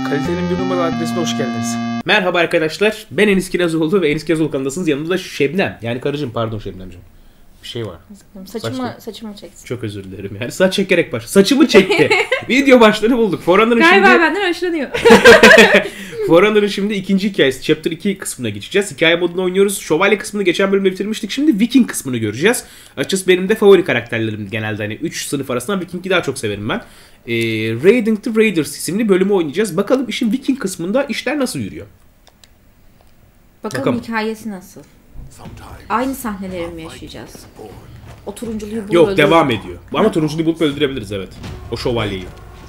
Kalitenin bir numara adresine hoş geldiniz. Merhaba arkadaşlar. Ben Enis Kirazoğlu ve Enis Kirazoğlu kanalındasınız. Yanımda Şebnem. Yani karıcığım, pardon Şebnemciğim. Bir şey var. Saçımı çeksin. Çok özür dilerim. Yani saç çekerek baş. Saçımı çekti. Video başlığını bulduk. Forerunner'ın Galiba şimdi... benden hoşlanıyor. Forerunner'ın şimdi ikinci hikayesi. Chapter 2 kısmına geçeceğiz. Hikaye modunu oynuyoruz. Şövalye kısmını geçen bölümde bitirmiştik. Şimdi Viking kısmını göreceğiz. Açıkçası benim de favori karakterlerim genelde. Hani 3 sınıf arasından Viking'i daha çok severim ben. Raiding the Raiders isimli bölümü oynayacağız. Bakalım işin Viking kısmında işler nasıl yürüyor? Bakalım hikayesi nasıl? Aynı sahneleri mi yaşayacağız? O turunculuyu bulup Yok, devam ediyor. Ama turunculuyu bulup öldürebiliriz, evet. O şövalyeyi.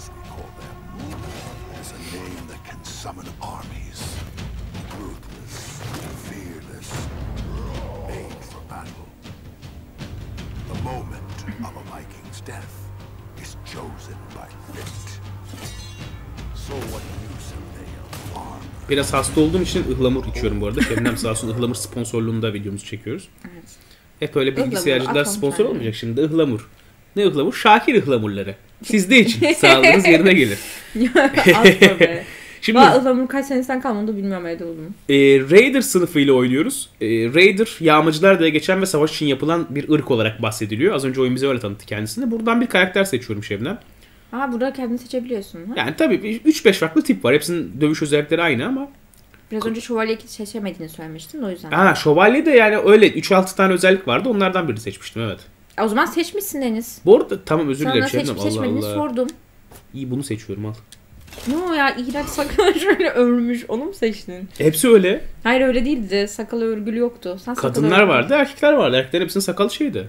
Biraz hasta olduğum için ıhlamur içiyorum bu arada. Şebnem sağ olsun, ıhlamur sponsorluğunda videomuzu çekiyoruz. Evet. Hep öyle bilgisayarcılar sponsor olmayacak şimdi. Ihlamur. Ne ıhlamur? Şakir ıhlamurları. Sizde için. Sağlığınız yerine gelir. Asla be. Şimdi ıhlamur kaç senesinden kalmadı da bilmiyorum evde olduğunu. Raider sınıfıyla oynuyoruz. Raider, yağmacılar diye geçen ve savaş için yapılan bir ırk olarak bahsediliyor. Az önce oyun bize öyle tanıttı kendisini. Buradan bir karakter seçiyorum Şebnem. Burada kendini seçebiliyorsun. Ha? Yani tabii 3-5 farklı tip var. Hepsinin dövüş özellikleri aynı ama. Biraz önce şövalyeyi seçemediğini söylemiştin o yüzden. Şövalye de yani öyle 3-6 tane özellik vardı. Onlardan birini seçmiştim, evet. O zaman seçmişsin Deniz. Bu arada tamam, özür dilerim. Sana seçip seçmediğini sordum. İyi, bunu seçiyorum, al. Ne o ya, iğrenç sakalı şöyle örmüş, onu mu seçtin? Hepsi öyle. Hayır öyle değildi, sakalı örgülü yoktu. Sen kadınlar vardı, erkekler vardı. Erkeklerin hepsinin sakalı şeydi.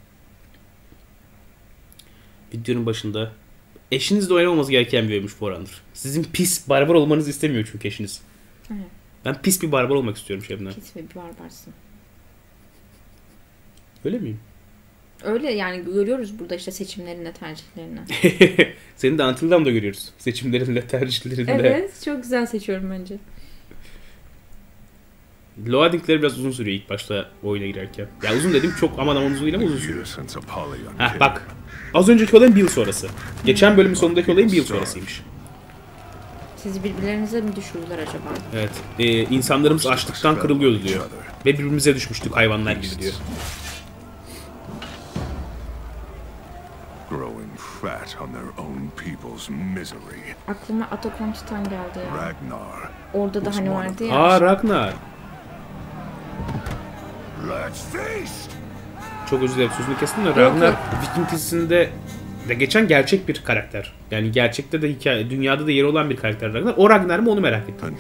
Videonun başında eşinizle oynamamız gereken bir oyunmuş Forerunner. Sizin pis barbar olmanızı istemiyor çünkü eşiniz. Evet. Ben pis bir barbar olmak istiyorum Şebnem. Pis bir barbarsın. Öyle miyim? Öyle yani, görüyoruz burada işte seçimlerinde, tercihlerinde. Seni de Until Dawn'da görüyoruz. Seçimlerinde, tercihlerinde. Evet, çok güzel seçiyorum bence. Loading'leri biraz uzun sürüyor ilk başta oyuna girerken. Ya uzun dedim, çok aman uzun değil ama uzun sürüyor. Heh bak. Az önceki olayın bir yıl sonrası. Geçen bölümün sonundaki olayın bir yıl sonrasıymış. Sizi birbirlerinize mi düşürdüler acaba? Evet. İnsanlarımız açlıktan kırılıyordu diyor. Ve birbirimize düşmüştük hayvanlar gibi diyor. Aklıma Attack on Titan geldi ya. Orada da hani vardı ya. Ragnar. Çok özür dilerim, sözünü kestim de Ragnar Viking dizisinde de geçen gerçek bir karakter. Yani gerçekte de hikaye, dünyada da yeri olan bir karakter Ragnar. O Ragnar mı, onu merak ettim.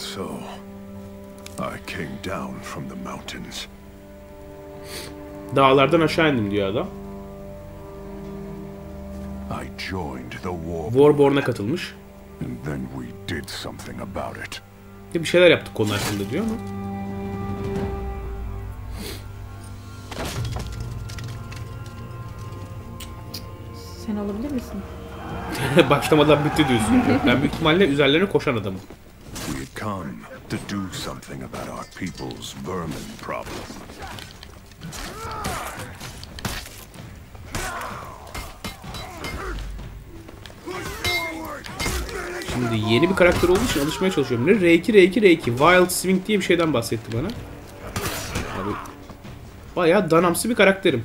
Dağlardan aşağı indim diyor adam. Warborn'a katılmış. Bir şeyler yaptık konu hakkında diyor ama. Sen alabilir misin? Başlamadan bitti diyorsun. Ben büyük ihtimalle üzerlerine koşan adamım. Şimdi yeni bir karakter olduğu için alışmaya çalışıyorum. R2 Wild Swing diye bir şeyden bahsetti bana. Abi, bayağı danamsı bir karakterim.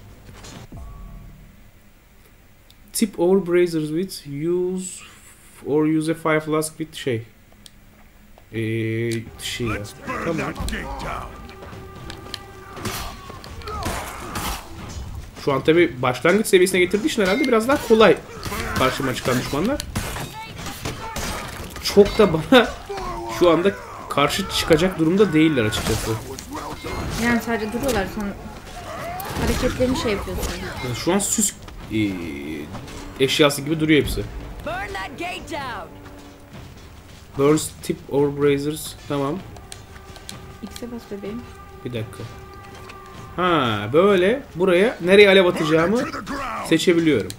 Tip over braziers with use a fire flask with şey. Tamam. Şu an tabi başlangıç seviyesine getirdiği için herhalde biraz daha kolay karşıma çıkan düşmanlar. Çok da bana şu anda karşı çıkacak durumda değiller açıkçası. Yani sadece duruyorlar, sen hareketlerini şey yapıyorsun. Yani şu an süs eşyası gibi duruyor hepsi. Burns, tip or braziers. Tamam. X'e bas bebeğim. Bir dakika. Böyle buraya nereye alev atacağımı seçebiliyorum.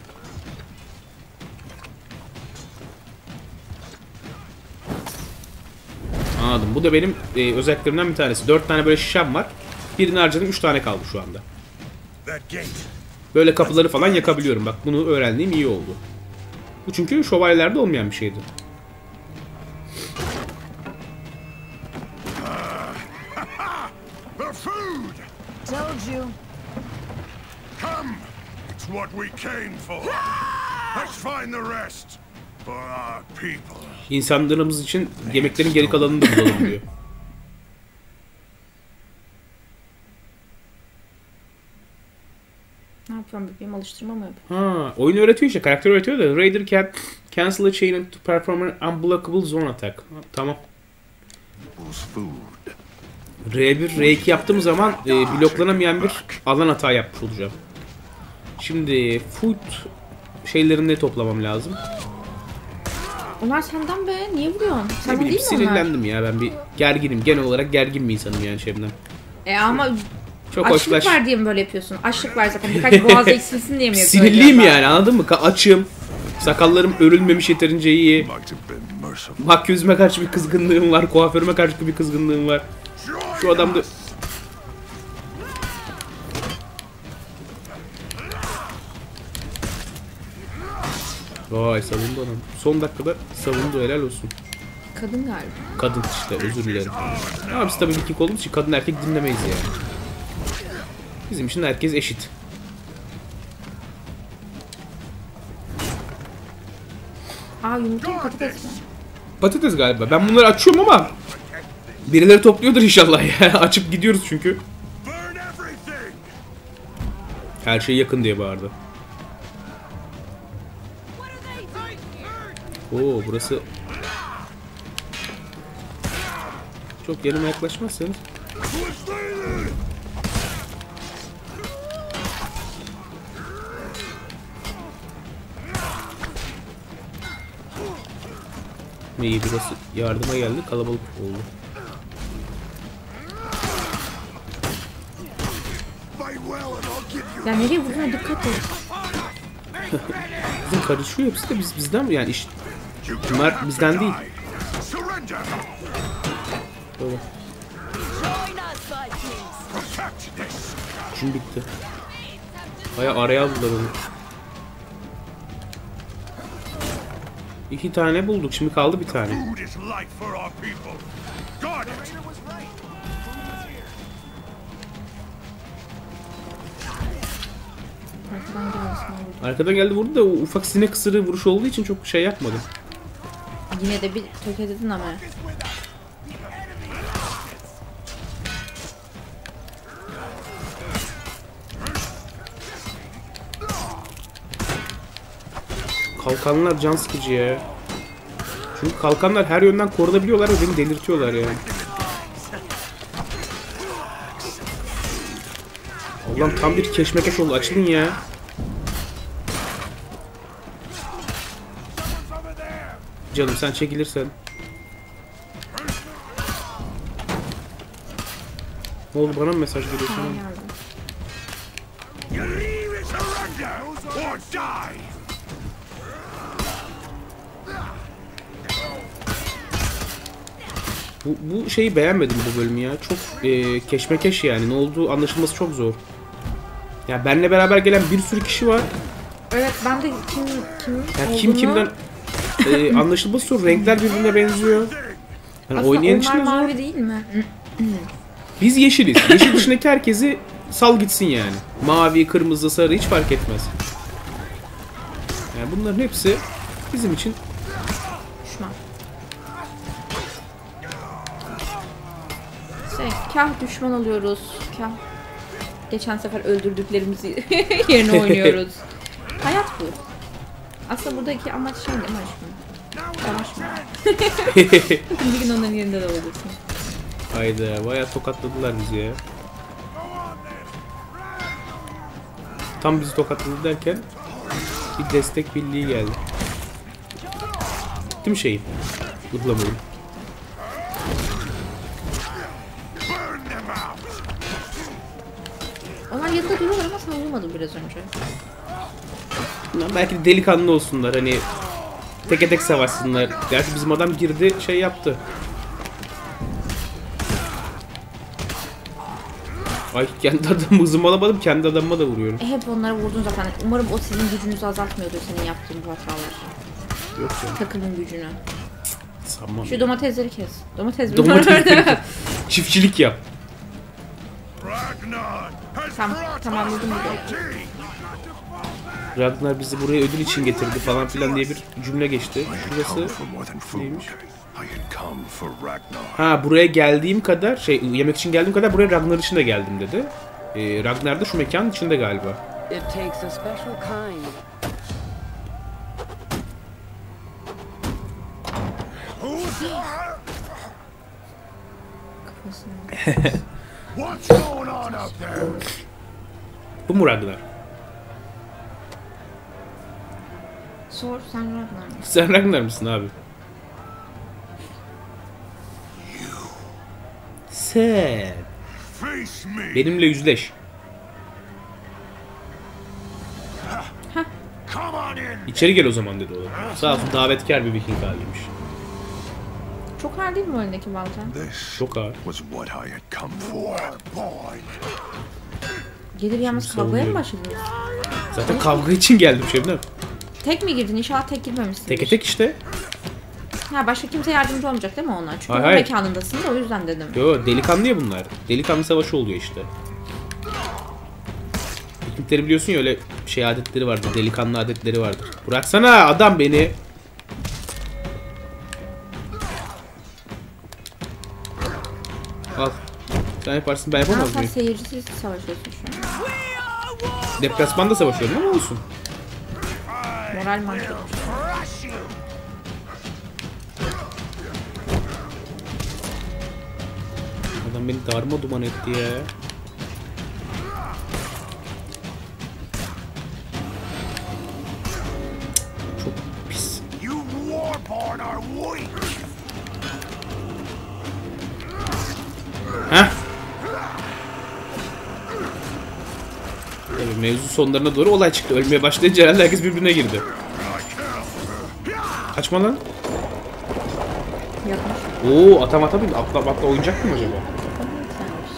Anladım. Bu da benim özelliklerimden bir tanesi. 4 tane böyle şişem var. Birini harcadım, 3 tane kaldı şu anda. Böyle kapıları falan yakabiliyorum. Bak bunu öğrendiğim iyi oldu. Bu çünkü şövalyelerde olmayan bir şeydi. Told you. Come! It's what we came for. Let's find the rest. For our people. İnsanlarımız için yemeklerin geri kalanını da bulalım diyor. Ne yapıyorum bebeğim, alıştırma mı yapıyorum? Ha, oyun öğretiyor işte, karakter öğretiyor da Raider can cancel a chain to perform an unblockable zone attack. Ha, tamam. R1, R2 yaptığım zaman bloklanamayan bir alan hata yapmış olacağım. Şimdi food şeylerini toplamam lazım. Onlar senden be, niye vuruyorsun? Ne Sen bileyim, değil mi onlar? sinirlendim ya, ben bir gerginim. Genel olarak gergin bir insanım yani Şebnem. Ama Çok açlık hoşlaş. var diye mi böyle yapıyorsun? Açlık var zaten, birkaç boğaz eksilsin diye mi yapıyorsun? Sinirliyim yani, anladın mı? Açım. Sakallarım örülmemiş yeterince iyi. Might have been merciful. Makyözüme karşı bir kızgınlığım var. Kuaförüme karşı bir kızgınlığım var. Şu adam da... Vay, savundu adam. Son dakikada savundu, helal olsun. Kadın galiba. Kadın işte, özür dilerim. Ama biz tabii Viking olduğumuz için kadın erkek dinlemeyiz yani. Bizim için herkes eşit. Yumurta mı, patates mi? Patates galiba. Ben bunları açıyorum ama birileri topluyordur inşallah ya. Açıp gidiyoruz çünkü. Burn everything! Her şey yakın diye bağırdı. Oo, burası çok yanıma yaklaşmazsanız. İyi, burası yardıma geldi, kalabalık oldu. Fight well and I'll give you Ya nereye vurduğuna dikkat et. Bizim karışıyor hepsi de bizden mi yani iş? Bunlar bizden değil. surrender! Böyle. Join us, Vikings. Protect this! Şun bitti. Baya araya aldılar onu. 2 tane bulduk, şimdi kaldı bir tane. Food is life for our people. Guard it! Arkadan gelmesin olur. Arkadan geldi vurdu da o ufak sinek ısırığı vuruş olduğu için çok şey yapmadım. Yine de bir tökezledin ama. Kalkanlar can sıkıcı ya. Çünkü kalkanlar her yönden korunabiliyorlar ve beni delirtiyorlar yani. Allah'ım, tam bir keşmekeş oldu. Açılın ya. Canım sen çekilirsen. Ne oldu, bana mı mesaj geliyor Tamam, sana? geldim. You either surrender or die! Bu şeyi beğenmedim, bu bölümü ya. Çok keşmekeş yani. Ne olduğu anlaşılması çok zor. Ya benle beraber gelen bir sürü kişi var. Evet, ben de kim Ya olduğunu... kim kimden anlaşılması zor. Renkler birbirine benziyor. Yani Aslında oynayan için onlar de zor. mavi değil mi? Biz yeşiliz. Yeşil dışındaki herkesi sal gitsin yani. Mavi, kırmızı, sarı hiç fark etmez. Yani bunların hepsi bizim için Düşman. Kah düşman oluyoruz, kah geçen sefer öldürdüklerimizi yerine oynuyoruz. Hayat bu. Aslında buradaki amaç şey değil mi aşkım? Savaşma. Bir gün onların yerinde de olursun. hayda, bayağı tokatladılar bizi ya. Tam bizi tokatladı derken bir destek birliği geldi. Tüm şeyi uygulamayı. Onlar yanında duruyorlar ama sen vurmadın biraz önce. Belki de delikanlı olsunlar, hani teke tek savaşsınlar. Gerçi bizim adam girdi, şey yaptı. Ay, kendi adamı hızımı alamadım, kendi adamıma da vuruyorum. Hep onlara vurdun zaten. Umarım o sizin gücünüzü azaltmıyordur, senin yaptığın bu hatalar. Yok ya, Takımın gücünü. sanmam. Şu domatesleri kes. Domates mi? Domates çiftçilik yap. Ragnar! Ragnar has brought Tamamladım us bir de. mighty. Ragnar bizi buraya ödül için getirdi falan filan diye bir cümle geçti. Burası For more than food. neymiş? I had come for Ragnar. Ha, buraya geldiğim kadar yemek için geldiğim kadar buraya Ragnar için de geldim dedi. Ragnar da şu mekanın içinde galiba. It takes a special kind. What's going on up there? Bu mu Ragnar? Sor sen Ragnar mı? Sen Ragnar mısın abi? Sen. Face me. Benimle yüzleş. Come on in. İçeri gel o zaman dedi o. Sağ olsun davetkar bir Viking abiymiş. Çok ağır değil mi o elindeki balta? This Çok ağır. was what I had come for. Boy. Gelir yalnız Şimdi kavgaya mı savunuyorum. başladınız? Zaten kavga için geldim Şebnem. Tek mi girdin? İnşallah tek girmemişsin. Teke tek işte. Ha, başka kimse yardımcı olmayacak değil mi ona? Çünkü Hayır, o hayır. mekanındasın da o yüzden dedim. Yo, delikanlı ya bunlar. Delikanlı savaşı oluyor işte. Vikingleri biliyorsun ya, öyle şey adetleri vardır. Delikanlı adetleri vardır. Bıraksana adam beni. Al. Sen yaparsın, ben Ha, yapamaz sen mıyım? seyircisiz savaşıyorsun şu an. Deplasmanda savaşıyorum ama olsun. Moral mantığı. Adam beni darma duman etti ya. Çok pis. You warborn are weak. Heh. Tabii mevzu sonlarına doğru olay çıktı. Ölmeye başlayınca herhalde herkes birbirine girdi. Kaçma lan. Yapmış. Oo, atam atamayayım. Atla oyuncak mı acaba? Güzelmiş.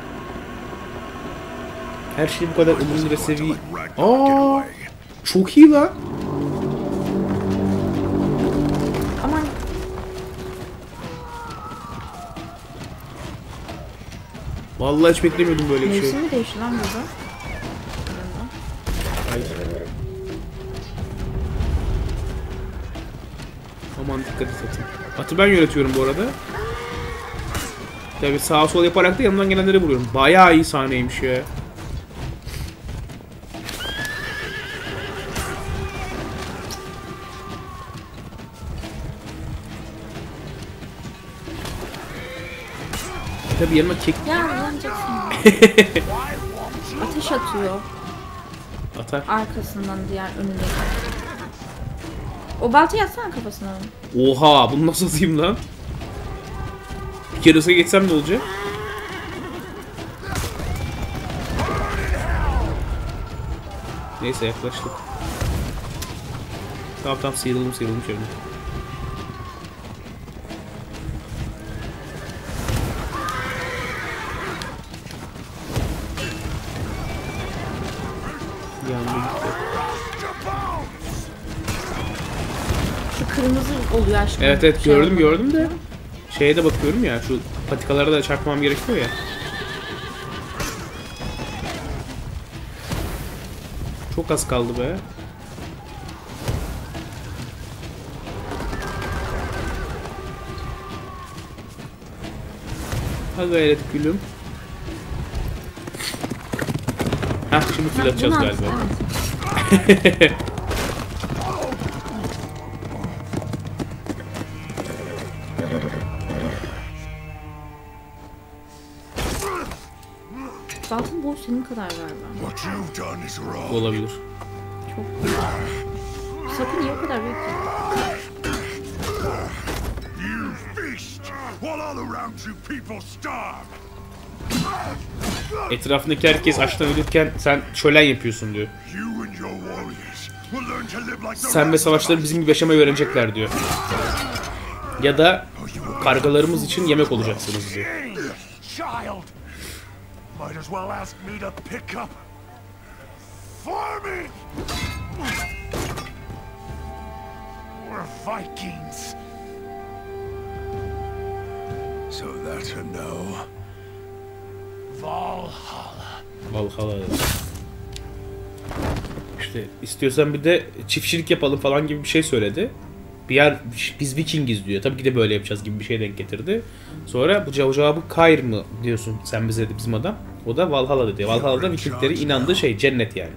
Her şey bu kadar umurlu ve seviye. Ragnar get Aa, away. çok iyi lan. Aman Vallahi hiç beklemiyordum böyle bir şey. mevsim mi değişti lan burada? Hayır. Aman dikkat et atım. Atı ben yönetiyorum bu arada. Tabii sağa sola yaparak da yanımdan gelenlere vuruyorum. Bayağı iyi sahneymiş ya. Tabii yanıma kek Ya yanacaksın. Ateş atıyor atar. arkasından diğer önündeki. O baltayı atsana kafasına. Oha, bunu nasıl atayım lan? Bir kere ısa geçsem ne olacak? Neyse, yaklaştık. Tamam sıyrıldım şöyle. Yandı gitti. Şu kırmızı oluyor aşkım. Evet Şey gördüm olmadı. de. Şeye de bakıyorum ya, şu patikalara da çarpmam gerekiyor ya. Çok az kaldı be. Ha gayret gülüm. Hah, şimdi fil atacağız Bunu at, galiba. evet. Baltın boyu senin kadar galiba. What you've done is wrong. Olabilir. Çok büyük. Sakın niye o kadar büyük ki? You feast while all around you people starve. Etrafındaki herkes açtan ölürken sen şölen yapıyorsun diyor. You and your warriors will learn to live like the Sen ve rest of savaşları us. bizim gibi yaşamayı öğrenecekler diyor. Ya da kargalarımız için yemek olacaksınız diyor. Child, might as well ask me to pick up for me. We're Vikings. So that's a no. Valhalla. Valhalla. İşte istiyorsan bir de çiftçilik yapalım falan gibi bir şey söyledi. Bir yer biz Vikingiz diyor. Tabii ki de böyle yapacağız gibi bir şey denk getirdi. Sonra bu cevabı Kair mı diyorsun sen bize dedi bizim adam. O da Valhalla dedi. Valhalla'da Vikinglerin inandığı şey cennet yani.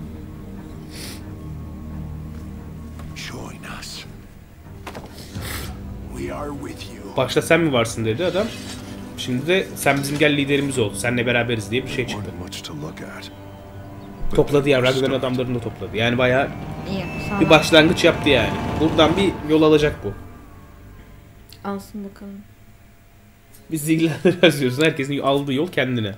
Başta sen mi varsın dedi adam. Şimdi de sen bizim gel liderimiz ol. Seninle beraberiz diye bir şey çıktı. Topladı ya. Ragnar'ın adamlarını da topladı. Yani bayağı İyi. bir başlangıç yaptı yani. Buradan bir yol alacak bu. Alsın bakalım. Biz ilgilendirmez diyorsun. Herkesin aldığı yol kendine.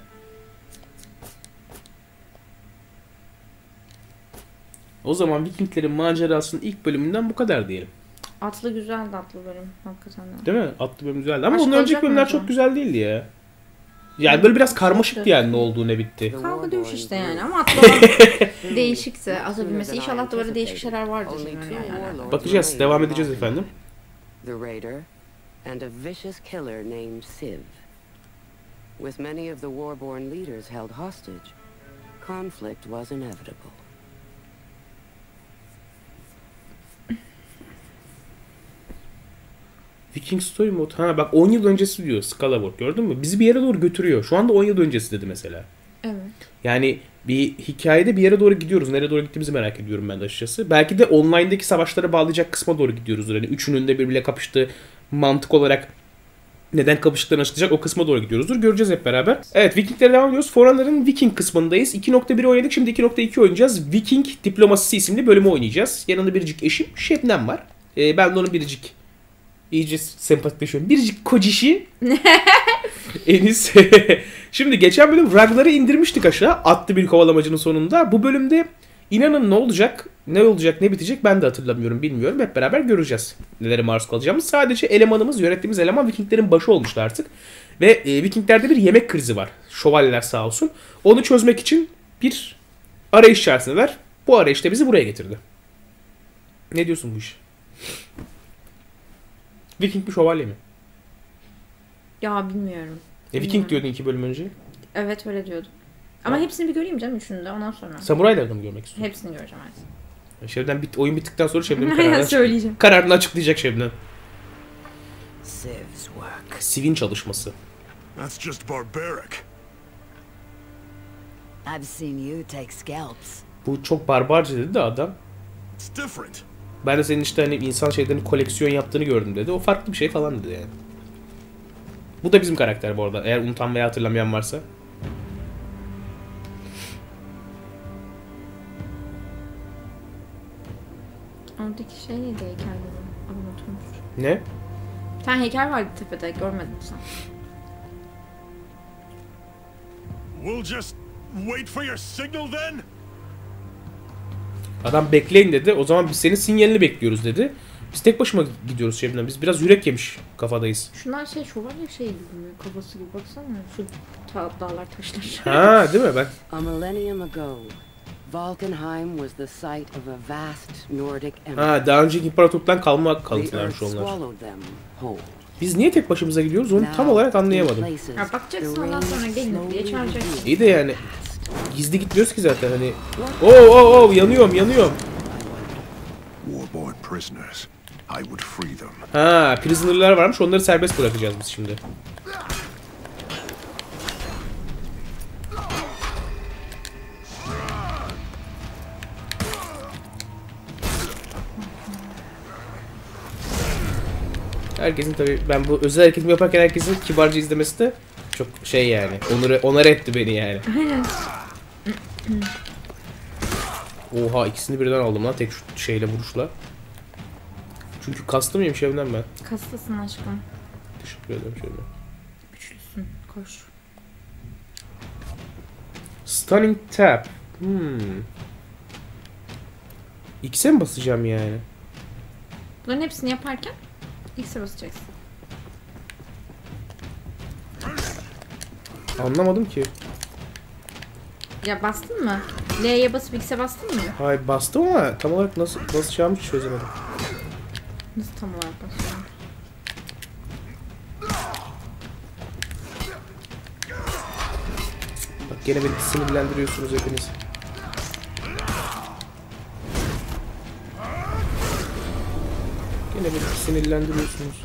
O zaman Vikinglerin macerasının ilk bölümünden bu kadar diyelim. Atlı güzeldi atlı bölüm. Hakikaten de. Değil mi? Atlı bölüm güzeldi. Ama Başka ondan önceki olacak bölümler mı çok acaba? güzel değildi ya. Yani böyle biraz karmaşıktı yani ne olduğu ne bitti. Kavga dövüş işte yani ama atlı olan değişikse atabilmesi. İnşallah da böyle değişik şeyler vardır. Yani. Bakacağız. Devam edeceğiz efendim. The Raider and a vicious killer named Civ. With many of the warborn leaders held hostage, conflict was inevitable. Viking Story Mode. Ha bak 10 yıl öncesi diyor Scalawag. Gördün mü? Bizi bir yere doğru götürüyor. Şu anda 10 yıl öncesi dedi mesela. Evet. Yani bir hikayede bir yere doğru gidiyoruz. Nereye doğru gittiğimizi merak ediyorum ben de açıkçası. Belki de online'daki savaşlara bağlayacak kısma doğru gidiyoruzdur. Hani üçünün de birbiriyle kapıştığı mantık olarak neden kapıştıklarını açıklayacak o kısma doğru gidiyoruzdur. Göreceğiz hep beraber. Evet Vikinglere devam ediyoruz. Foranların Viking kısmındayız. 2.1 oynadık. Şimdi 2.2 oynayacağız. Viking Diplomasisi isimli bölümü oynayacağız. Yanında biricik eşim Şebnem var. Ben de onun biricik iyice sempatikleşiyorum. Biricik kocişi Enis. Şimdi geçen bölüm Ragnar'ı indirmiştik aşağı. Atlı bir kovalamacının sonunda. Bu bölümde inanın ne olacak, ne bitecek ben de hatırlamıyorum, bilmiyorum. Hep beraber göreceğiz nelere maruz kalacağımız. Sadece elemanımız, yönettiğimiz eleman Vikinglerin başı olmuştu artık. Ve Vikinglerde bir yemek krizi var. Şövalyeler sağ olsun. Onu çözmek için bir arayış içerisindeler. Bu arayış da bizi buraya getirdi. Ne diyorsun bu iş? Viking mi şövalye mi? Ya bilmiyorum. Viking diyordun 2 bölüm önce. Evet öyle diyordum. Ama hepsini bir göreyim canım üçünü de ondan sonra. Samuraylarını mı görmek istiyorsun? Hepsini göreceğim artık. Şebnem oyun bittikten sonra Şebnem'in Söyleyeceğim. kararını açıklayacak Şebnem. Civ's work. Siv'in çalışması. That's just barbaric. I've seen you take scalps. Bu çok barbarca dedi de adam. It's different. Ben de senin işte hani insan şeylerini koleksiyon yaptığını gördüm dedi. O farklı bir şey falan dedi yani. Bu da bizim karakter bu arada. Eğer unutan veya hatırlamayan varsa. Oradaki şey neydi heykelleri? Unutmuş. Ne? Bir tane heykel vardı tepede görmedin sen. We'll just wait for your signal then? Adam bekleyin dedi. O zaman biz senin sinyalini bekliyoruz dedi. Biz tek başıma gidiyoruz Şebnem. Biz biraz yürek yemiş kafadayız. Şunlar şövalye şey gibi kafası gibi baksana. Şu dağlar taşlar. Ha değil mi? Bak. A millennium ago, Valkenheim was the site of a vast Nordic empire. Ha daha önceki imparatorluktan kalma The kalıntılarmış earth onlar. swallowed them whole. Biz niye tek başımıza gidiyoruz onu tam olarak anlayamadım. Ya bakacaksın ondan sonra gelin diye çağıracaksın. İyi de yani gizli gitmiyoruz ki zaten hani. Oo yanıyorum. Warborn prisoners. I would free them. Ha prisoner'lar varmış onları serbest bırakacağız biz şimdi. Herkesin tabii ben bu özel hareketimi yaparken herkesin kibarca izlemesi de çok şey yani. Onur etti beni yani. Oha ikisini birden aldım lan tek şu şeyle vuruşla. Çünkü kastım mıyım Şebnem ben? Kastasın aşkım. Teşekkür ederim Şebnem. Güçlüsün. Koş. Stunning tap. X'e mi basacağım yani? Bunların hepsini yaparken X'e basacaksın. Anlamadım ki. Ya bastın mı? L'ye basıp X'e bastın mı? Hayır bastım ama tam olarak nasıl basacağımı hiç çözemedim. Nasıl tam olarak basıyorum? Gene beni sinirlendiriyorsunuz hepiniz. Gene beni sinirlendiriyorsunuz.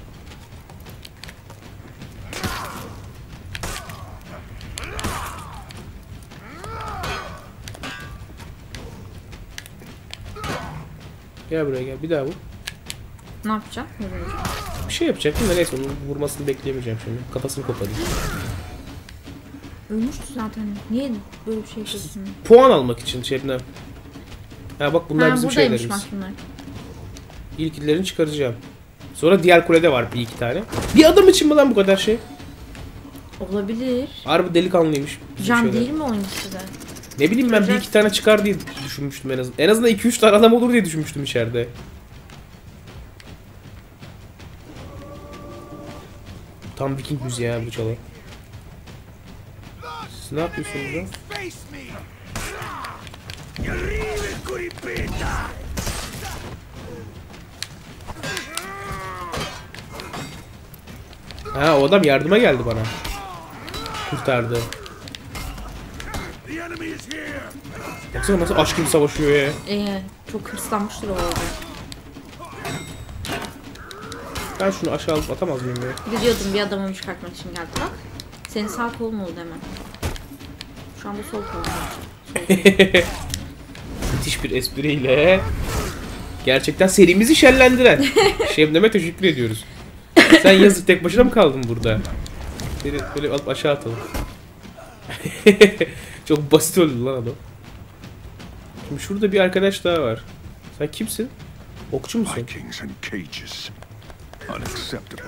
Gel buraya gel. Bir daha vur. Ne yapacağım? Bir şey yapacaktım da neyse onun vurmasını bekleyemeyeceğim şimdi. Kafasını koparayım. Ölmüştü zaten. Niye böyle bir şey yapıyorsun? Puan almak için Şebnem. Ha bak bunlar bizim buradaymış şeylerimiz. bak bunlar. İlkillerini çıkaracağım. Sonra diğer kulede var bir iki tane. Bir adam için mi lan bu kadar şey? Olabilir. Harbi delikanlıymış. bizim Can şeyler. değil mi oyuncusu da? Ne bileyim ben bir iki tane çıkar diye düşünmüştüm en azından. En azından 2-3 tane adam olur diye düşünmüştüm içeride. Tam Viking müziği ya bu çalan. Siz ne yapıyorsunuz lan? Ha o adam yardıma geldi bana. Kurtardı. Baksana nasıl aşk gibi savaşıyor ya. Çok hırslanmıştır o orada. Ben şunu aşağı alıp atamaz mıyım ya? Gidiyordum bir adamı çıkartmak için geldi bak. Senin sağ kolun oldu hemen. Şu anda sol kolun oldu. Müthiş bir espriyle gerçekten serimizi şenlendiren Şebnem'e teşekkür ediyoruz. Sen yazık tek başına mı kaldın burada? Beni böyle alıp aşağı atalım. Çok basit öldü lan adam. Şimdi şurada bir arkadaş daha var. Sen kimsin? Okçu musun? Vikings and cages. Unacceptable.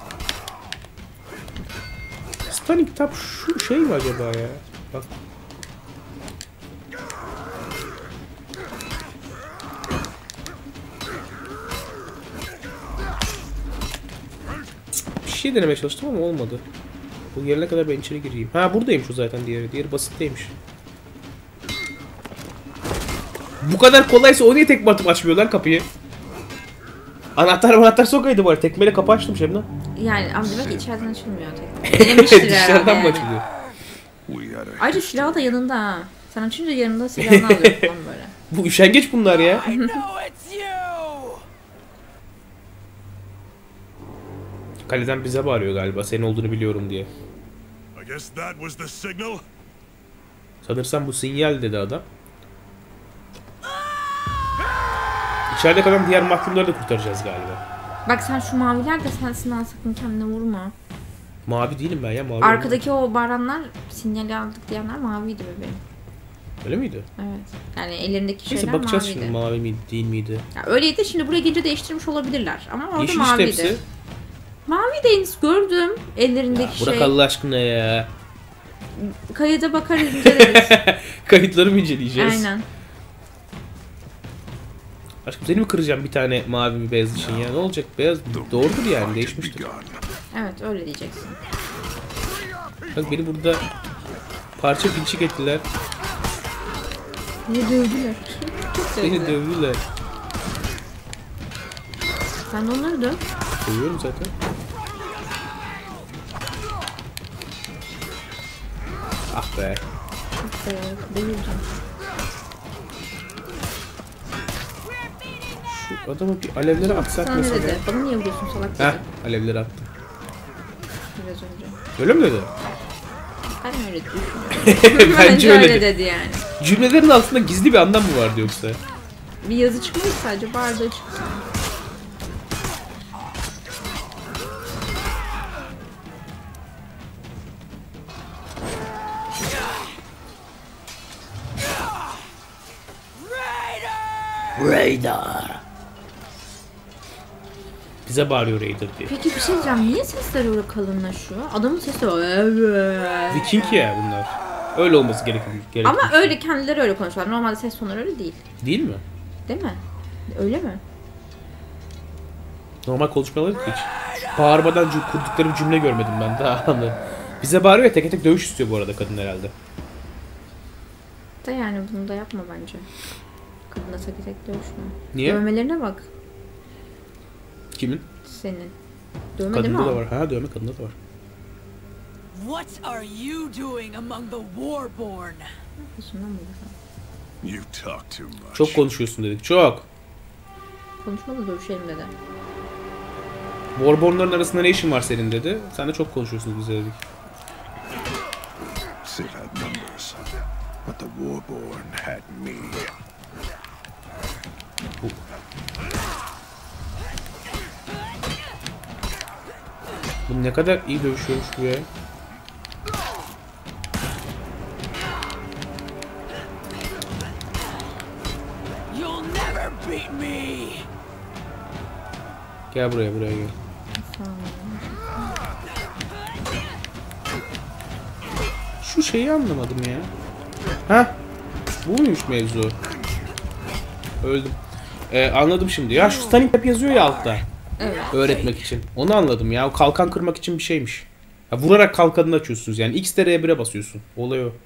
Stunning Tap şu şey mi acaba ya? Bak. Bir şey denemeye çalıştım ama olmadı. Bu yerine kadar ben içeri gireyim. Ha buradaymış o zaten diğeri. Diğeri basitteymiş. Bu kadar kolaysa o niye tekme atıp açmıyor lan kapıyı? Anahtar sokaydı bari. Tekmeyle kapı açtım Şebnem. Yani ama demek ki içeriden açılmıyor tek. Denemiştir herhalde. Dışarıdan mı Yani. açılıyor? We had a Ayrıca silahı da yanında ha. Sen açınca yanında silahını alıyor falan böyle. Bu üşengeç bunlar ya. Kaleden bize bağırıyor galiba. Senin olduğunu biliyorum diye. I guess that was the signal. Sanırsam bu sinyal dedi adam. İçeride kalan diğer mahkumları da kurtaracağız galiba. Bak sen şu maviler de sensin ha, sakın kendine vurma. Mavi değilim ben ya. Mavi Arkadaki o baranlar sinyali aldık diyenler maviydi bebeğim. öyle miydi? Evet. Yani ellerindeki Neyse şeyler bakacağız maviydi. şimdi mavi miydi değil miydi? Ya öyleydi, şimdi buraya gelince değiştirmiş olabilirler. Ama orada Yeşil işte maviydi. hepsi. Mavi Deniz gördüm ellerindeki Bırak şey. Allah aşkına ya. Kayıda bakarız inceleriz. Kayıtları mı inceleyeceğiz? Aynen. Aşkım seni mi kıracağım bir tane mavi bir beyaz için ya? Ne olacak? Beyaz doğrudur yani değişmiştir. Begun. Evet öyle diyeceksin. Bak beni burada parça pinçik ettiler. Niye dövdüler? Çok Beni dövdüler. dövdüler. Sen de onları döv. Dövüyorum zaten. Ah be. Döveceğim. Şu adamı bir alevlere atsak Sana ne mesela. dedi? Bana niye vuruyorsun salak dedi. Heh alevlere attım. Biraz önce. Öyle mi dedi? Ben öyle düşünüyorum. Bence öyle dedi. dedi yani. Cümlelerin altında gizli bir anlam mı vardı yoksa? Bir yazı çıkmıyor sadece bardağı çıktı. Raider. Bize bağırıyor Raider diye. Peki bir şey diyeceğim. Niye sesler öyle kalınlaşıyor? Adamın sesi öyle. Viking ya bunlar. Öyle olması gerekiyor. Ama öyle kendileri öyle konuşuyorlar. Normalde ses tonları öyle değil. Değil mi? Değil mi? Öyle mi? Normal konuşmaları hiç. Bağırmadan kurdukları bir cümle görmedim ben daha anladım. Bize bağırıyor ya tek tek dövüş istiyor bu arada kadın herhalde. Da yani bunu da yapma bence. Kadına tek tek dövüşme. Niye? Dövmelerine bak Kimin? senin. Dövme değil mi Kadında da o? var. Ha dövme kadında da var. What are you doing among the Warborn? Şundan mı bakalım? You talk too much. Çok konuşuyorsun dedik. Çok. Konuşmalı dövüşelim dedi. Warborn'ların arasında ne işin var senin dedi. Sen de çok konuşuyorsunuz bize dedik. Civ had numbers, but the Warborn had me. Bu ne kadar iyi dövüşüyormuş bu ya. You'll never beat me. Gel buraya gel. Şu şeyi anlamadım ya. Hah. Bu muymuş mevzu? Öldüm. Anladım şimdi. Ya şu stunning hep yazıyor ya altta. Evet. Öğretmek için. Onu anladım ya. O kalkan kırmak için bir şeymiş. Ya vurarak kalkanını açıyorsunuz yani. X'te R1'e basıyorsun. Olay o.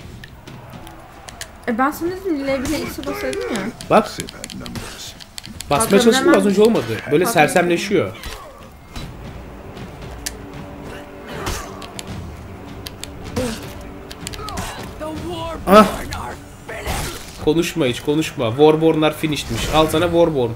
Ben sana dedim L1'e X'e basaydım ya. Bak. Civ had numbers. Basmaya Kalkanı çalıştım da az hemen- önce olmadı. Böyle Kalkanı- sersemleşiyor. The Warborn Ah. are finished. Konuşma hiç konuşma. Warborn'lar finishedmiş. Al sana Warborn.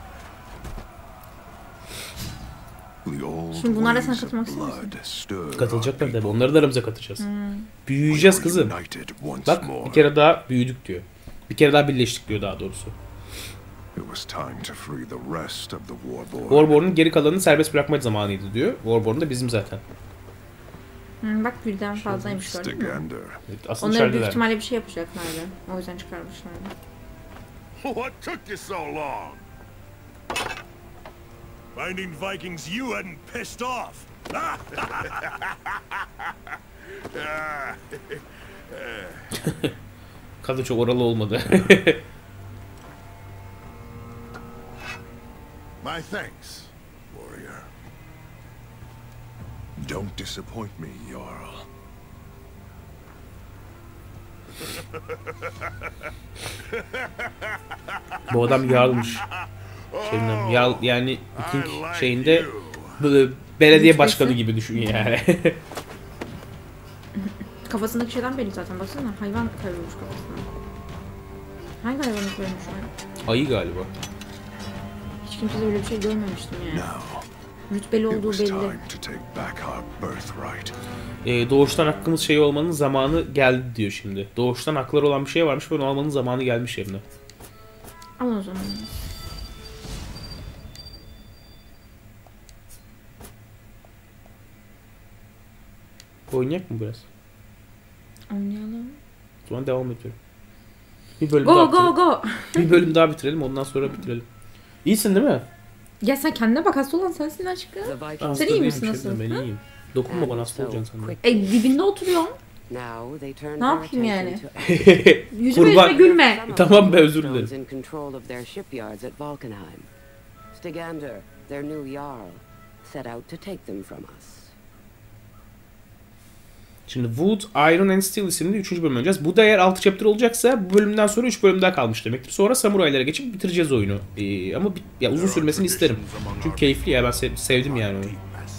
The old Şimdi bunlarla sen ways of katılmak ister misin? blood stirred Katılacaklar our tabii. people. Onları da aramıza katacağız. Büyüyeceğiz We kızım. were united once Bak more. bir kere daha büyüdük diyor. Bir kere daha birleştik diyor daha doğrusu. It was time to free the rest of the Warborn. Warborn'un geri kalanını serbest bırakma zamanıydı diyor. Warborn da bizim zaten. Bak birden fazlaymış gördün mü? Stigander. Evet, aslında Onları büyük içerideler. ihtimalle bir şey yapacaklardı. O yüzden çıkarmışlardı. What took you so long? Finding Vikings you hadn't pissed off. Kadın çok oralı olmadı. My thanks, warrior. Don't disappoint me, Jarl. Bu adam yarlmış. Şeyinden, yani Viking şeyinde böyle belediye başkanı gibi düşün yani. Kafasındaki şeyden belli zaten. Baksana hayvan kaybolmuş kafasına. Hangi hayvanı koymuş o? Ayı galiba. Hiç kimse böyle bir şey görmemiştim yani. Now, Rütbeli it olduğu was belli. time to take back our birthright. Doğuştan hakkımız şey olmanın zamanı geldi diyor şimdi. Doğuştan hakları olan bir şey varmış ve onu almanın zamanı gelmiş yerine. Al o zaman. Oynayak mı biraz? Oynayalım. O zaman devam ediyorum. Bir bölüm Go daha go bitirelim. go. Bir bölüm daha bitirelim ondan sonra bitirelim. İyisin değil mi? Ya sen kendine bak, hasta olan sensin aşkım. The Vikings Hasta iyi değilim misin, şimdi, nasıl? Ben Ha? iyiyim. Dokunma bana, hasta olacaksın sen de. Dibinde oturuyorsun. now they turned Ne their yapayım yani? attention to Yüzüme Kurban. yüzüme gülme. some of Tamam the be, özür Stones dilerim. in control of their shipyards at Valkenheim. Stigander, their new Jarl, set out to take them from us. Şimdi Wood, Iron and Steel isimli 3. bölüm oynayacağız. Bu da eğer 6 chapter olacaksa bu bölümden sonra 3 bölüm daha kalmış demektir. Sonra samuraylara geçip bitireceğiz oyunu. Ama ya uzun sürmesini isterim. Çünkü keyifli ya, ben sevdim yani oyunu.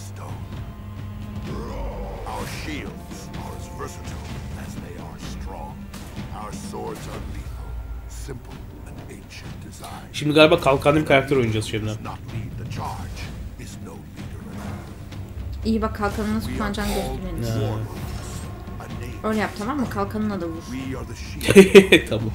Our shields are as versatile as they are strong. Our swords are lethal, simple and ancient design. Şimdi galiba kalkanlı bir karakter oynayacağız şimdi. Does not lead the charge, is no leader at all. İyi bak, kalkanı nasıl kullanacağını göstermelisin. A name. Öyle yap, tamam mı? Kalkanına da vur. We are the shield, Tamam.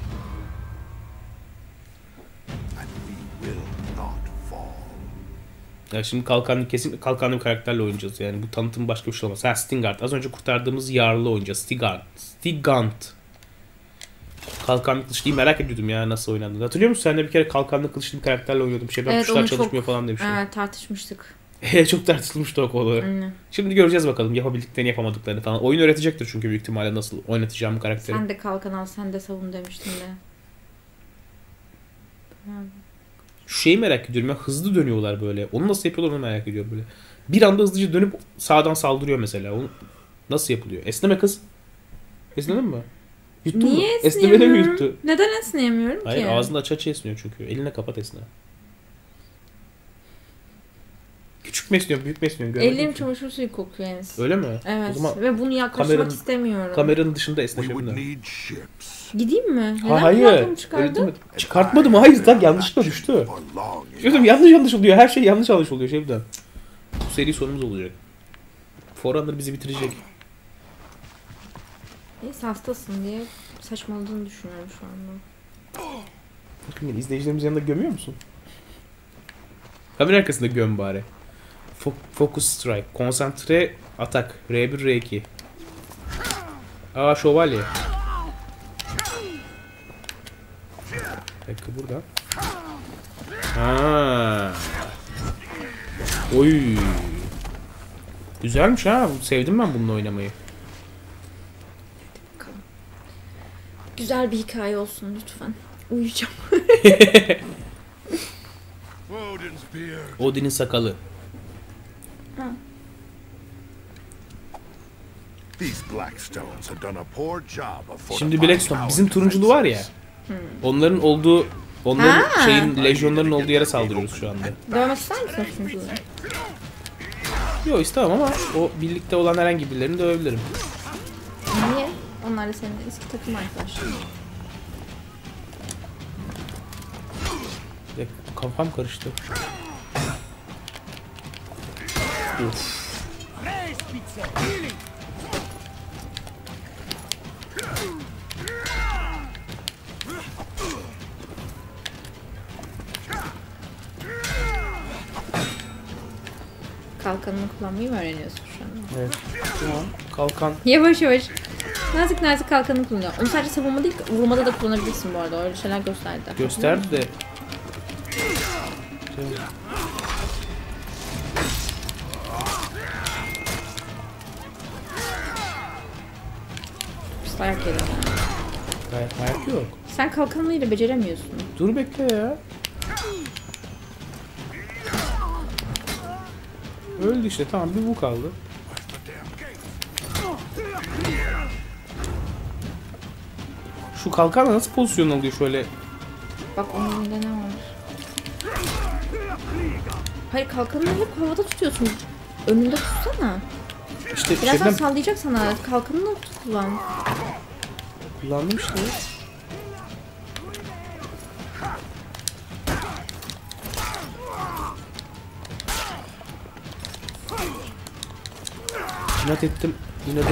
and we will not fall. Ya şimdi kesin kalkanlı bir karakterle oynayacağız yani. Bu tanıtım başka bir şey olmaz. Ha, Stingard. Az önce kurtardığımız Jarl'ı oynayacağız. Stigand. Kalkanlı kılıçlıyı merak ediyordum ya nasıl oynandığını. Hatırlıyor musun? Sen de bir kere kalkanlı kılıçlı bir karakterle oynuyordun. Bir şeyden tuşlar onu çalışmıyor falan demiştin. Evet, tartışmıştık. Çok tartışılmıştı o konu. Aynen. Şimdi göreceğiz bakalım yapabildiklerini yapamadıklarını falan. Oyun öğretecektir çünkü büyük ihtimalle nasıl oynatacağım bu karakteri. Sen de kalkan al, sen de savun demiştin de. Şu şeyi merak ediyorum ya, hızlı dönüyorlar böyle. Onu nasıl yapıyorlar onu merak ediyorum böyle. Bir anda hızlıca dönüp sağdan saldırıyor mesela. Onu nasıl yapılıyor? Esneme kız. Esnedin mi? Yuttun mu? Niye Esnemeni mi esneyemiyorum? yuttu? Neden esneyemiyorum Hayır, ki? ağzında aç esniyor çünkü. Eline kapat esne. Küçük mesliyorum, büyük mesliyorum. görmedin Ellerim ki. çamaşır suyu kokuyor Enes. Öyle mi? Evet. O zaman Ve bunu yaklaşmak kameranın- istemiyorum. kameranın dışında We would esneşebilirim. need ships. Gideyim mi? Neden Hayır. kulaklığımı çıkardın? Öyle çıkartmadım. Hayır. Lan yanlışlıkla düştü. Or long Diyorum yanlış oluyor. Her şey yanlış oluyor Şebnem. Bu seri sonumuz olacak. Forerunner bizi bitirecek. Neyse hastasın diye saçmaladığını düşünüyorum şu anda. Bakın izleyicilerimiz yanında gömüyor musun? Kamera arkasında göm bari. Focus Strike. Konsantre atak. R1 R2. Aa şövalye. Bekle burada. Ha. Oy. Güzelmiş ha. Sevdim ben bununla oynamayı. Güzel bir hikaye olsun lütfen. Uyuyacağım. Odin's beard. Odin'in sakalı. These Blackstones have done a poor job of Şimdi fortifying Blackstone our bizim turunculu var ya. Onların olduğu onların Ha. şeyin lejyonların olduğu yere saldırıyoruz şu anda. Dövmek ister misin sunucuları? Yok istemem ama o birlikte olan herhangi birilerini dövebilirim. Niye? Onlar da senin eski takım arkadaşların. Bir dakika, kafam karıştı. Of. Kalkanını kullanmayı mı öğreniyorsun şu an? Evet. Tamam. Kalkan. Yavaş yavaş. Nazik nazik kalkanını kullanıyor. Onu sadece savunma değil, vurmada da kullanabilirsin bu arada. Öyle şeyler gösterdi. Gösterdi de. Pis dayak yedim. Ayak yok. Sen kalkanıyla beceremiyorsun. Dur bekle ya. Öldü işte tamam bir bu kaldı. Şu kalkanla nasıl pozisyon alıyor şöyle? Bak onun elinde ne var? Hayır kalkanını hep havada tutuyorsun. Önünde tutsana. İşte Birazdan şeyden sallayacak sana. Kalkanını kullan. kullandım işte. İnat ettim. İnadım.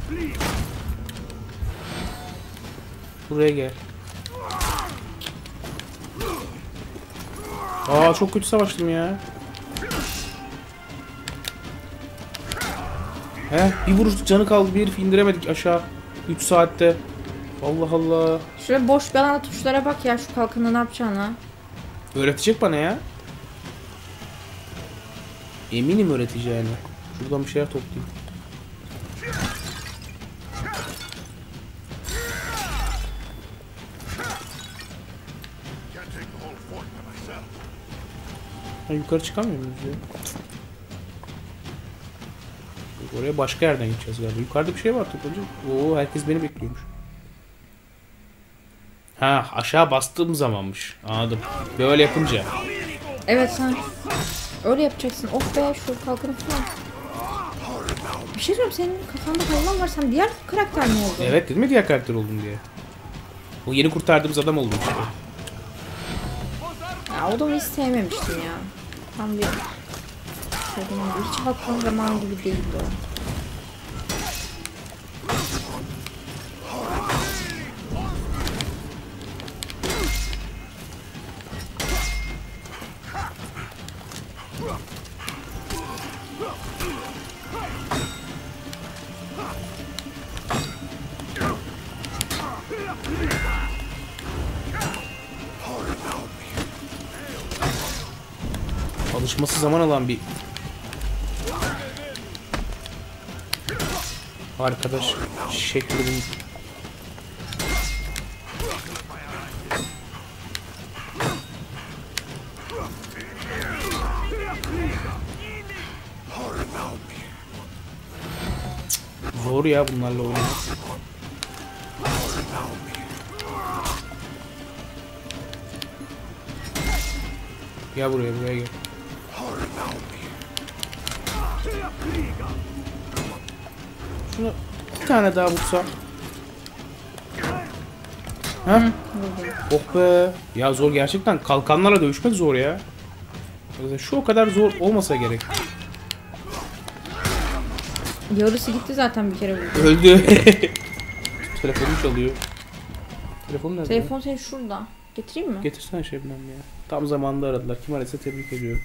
Buraya gel. Aa çok kötü savaştım ya. Bir vuruşluk canı kaldı. Bir herif indiremedik aşağı. 3 saatte. Allah Allah. Şöyle boş bir alanda tuşlara bak ya şu kalkanı ne yapacağını. Öğretecek bana ya. Eminim öğreteceğini. Şuradan bir şeyler toplayayım. Can't take the whole fort by myself. Ha, yukarı çıkamıyor muyuz ya? Oraya başka yerden gideceğiz galiba. Yukarıda bir şey var toplanacak. Oo herkes beni bekliyormuş. Ha aşağı bastığım zamanmış. Anladım. Böyle yapınca. Evet sen öyle yapacaksın. Of be şu kalkanı falan. Bir şey söyleyeyim senin kafanda hayvan var. Sen diğer karakter mi oldun? Evet dedim ya diğer karakter oldum diye. O yeni kurtardığımız adam oldum işte. Ya o da hiç sevmemiştim ya. Tam bir hiç halkın zamanı gibi değildi o. Alışması zaman alan bir arkadaş şekli bu. Zor ya bunlarla oynamak. Gel buraya gel. Şunu bir tane daha vursam. Ha? Oh be. Ya zor gerçekten. Kalkanlarla dövüşmek zor ya. Şu o kadar zor olmasa gerek. Yarısı gitti zaten bir kere vurdu. Öldü. Telefonum çalıyor. Telefon nerede? Telefon senin şurada. Getireyim mi? Getirsene Şebnem ya. Tam zamanında aradılar. Kim araysa tebrik ediyorum.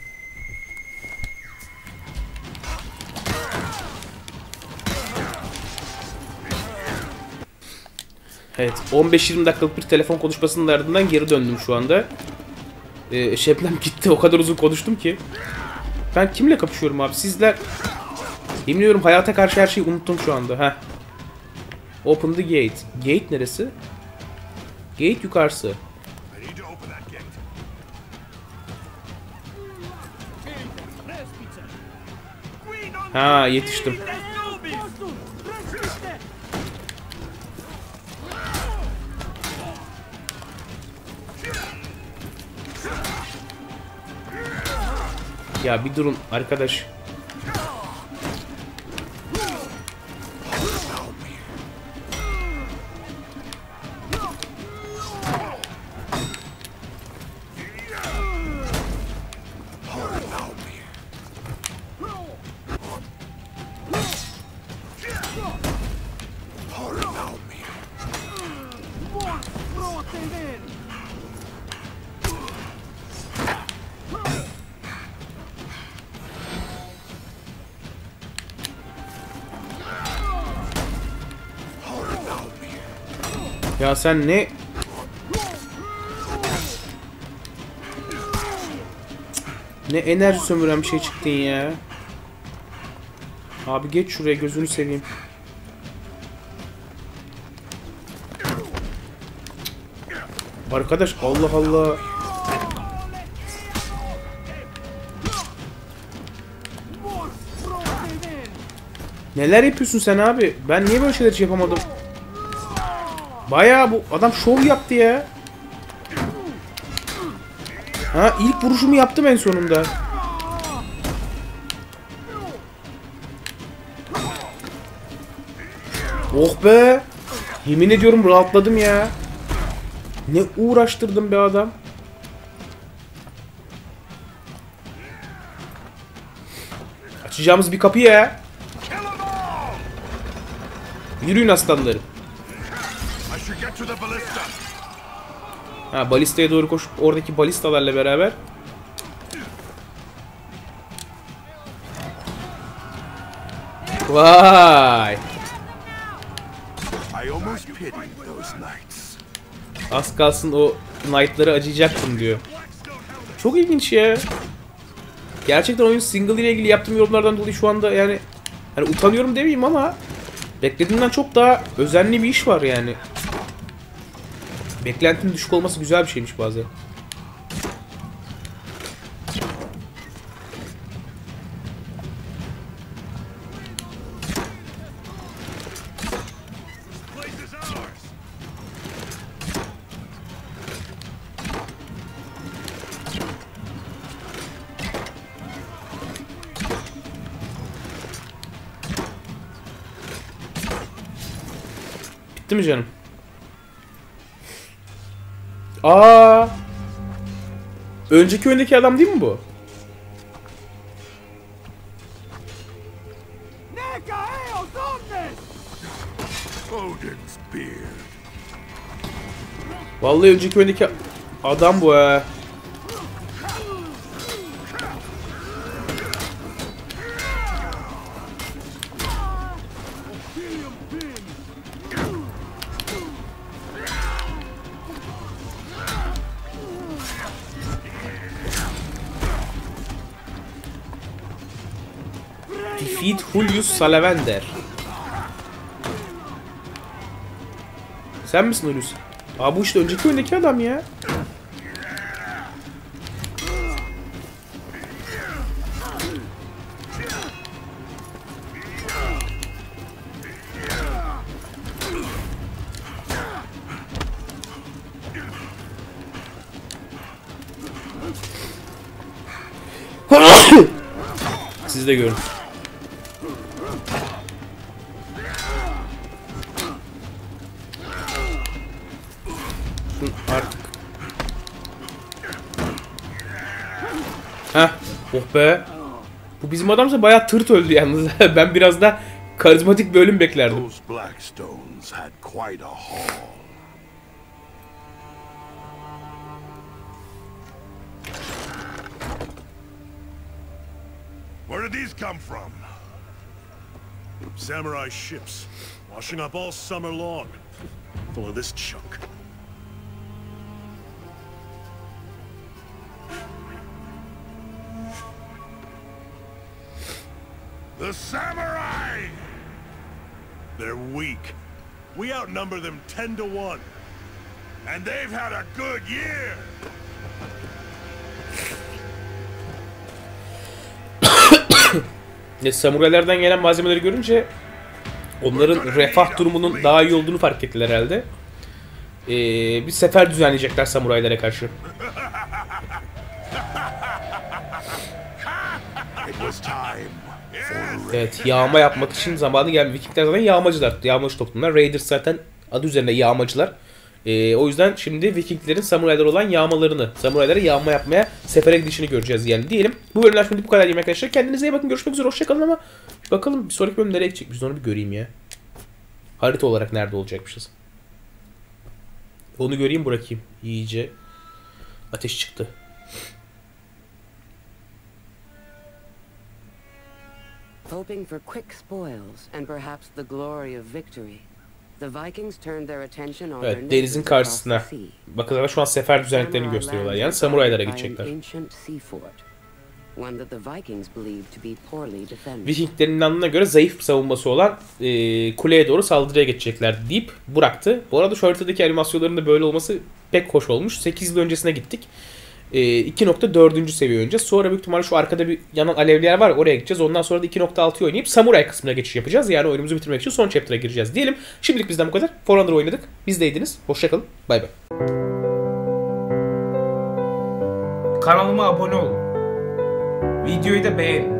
Evet, 15-20 dakikalık bir telefon konuşmasının ardından geri döndüm şu anda. Şebnem gitti, o kadar uzun konuştum ki. Ben kimle kapışıyorum abi? Sizler... Yemin ediyorum hayata karşı her şeyi unuttum şu anda. Heh. Open the gate. Gate neresi? Gate yukarısı. Ha, yetiştim. Ya bir durun arkadaş. Ya sen ne? Ne enerji sömüren bir şey çıktın ya. Abi geç şuraya, gözünü seveyim. Arkadaş Allah Allah. Neler yapıyorsun sen abi? Ben niye böyle şeyler hiç yapamadım? Bayağı bu adam şov yaptı ya. Ha, ilk vuruşumu yaptım en sonunda. Oh be. Yemin ediyorum rahatladım ya. Ne uğraştırdım be adam. Açacağımız bir kapı ya. Yürüyün aslanlarım. Ha, balistaya doğru koşup oradaki balistalarla beraber. Vay. Az kalsın o knight'lara acıyacaktım diyor. Çok ilginç ya. Gerçekten oyun single ile ilgili yaptığım yorumlardan dolayı şu anda yani hani utanıyorum demeyeyim ama beklediğimden çok daha özenli bir iş var yani. Beklentinin düşük olması güzel bir şeymiş bazen. Bitti mi canım? Aa! Önceki oyundaki adam değil mi bu? Vallahi önceki oyundaki adam bu ha. Defeat Julius Salamander. Sen misin Julius? Aa, bu işte önceki oyundaki adam ya. Siz de görün. Artık. Heh. Oh be. Bu bizim adamsa bayağı tırt öldü yalnız. Ben biraz da karizmatik bir ölüm beklerdim. Those Blackstones had quite a haul. Where did these come from? Samurai ships, washing up all summer long, full of this junk. The samurai! They're weak. We outnumber them 10 to 1. And they've had a good year! Samuraylardan gelen malzemeleri görünce onların refah durumunun daha iyi olduğunu fark ettiler herhalde. Bir sefer düzenleyecekler samuraylara karşı. Evet, yağma yapmak için zamanı geldi. Vikingler zaten yağmacılar, yağmacı toplumlar. Raiders zaten adı üzerinde yağmacılar. O yüzden şimdi Vikinglerin samuraylar olan yağmalarını, samuraylara yağma yapmaya sefere gidişini göreceğiz yani diyelim. Bu bölümler şimdi bu kadar diyeyim arkadaşlar. Kendinize iyi bakın. Görüşmek üzere. Hoşçakalın ama bakalım bir sonraki bölüm nereye gidecek? Biz onu bir göreyim ya. Harita olarak nerede olacakmışız? Onu göreyim, bırakayım. İyice ateş çıktı. Hoping for quick spoils and perhaps the glory of victory, the Vikings turned their attention on their Evet, denizin neighbors across karşısına. the sea. Bakın şu an sefer düzenlediklerini gösteriyorlar. Yani samuraylara gidecekler. Vikinglerin inandığına göre zayıf bir savunması olan kuleye doğru saldırıya geçecekler deyip bıraktı. Bu arada şu haritadaki animasyonların da böyle olması pek hoş olmuş. 8 yıl öncesine gittik. 2.4. seviye oynayacağız. Sonra büyük ihtimalle şu arkada bir yanan alevler var, oraya gideceğiz. Ondan sonra da 2.6'yı oynayıp samuray kısmına geçiş yapacağız. Yani oyunumuzu bitirmek için son chapter'a gireceğiz diyelim. Şimdilik bizden bu kadar. For Honor oynadık. Bizdeydiniz. Hoşçakalın. Bay bay. Kanalıma abone olun. Videoyu da beğenin.